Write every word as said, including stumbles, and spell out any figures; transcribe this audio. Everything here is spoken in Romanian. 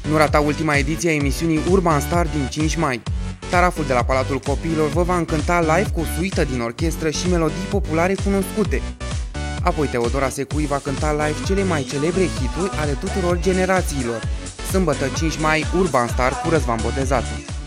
Nu rata ultima ediție a emisiunii Urban Star din cinci mai. Taraful de la Palatul Copiilor vă va încânta live cu o suită din orchestră și melodii populare cunoscute. Apoi Teodora Secui va cânta live cele mai celebre hituri ale tuturor generațiilor. Sâmbătă cinci mai, Urban Star cu Răzvan Botezatu.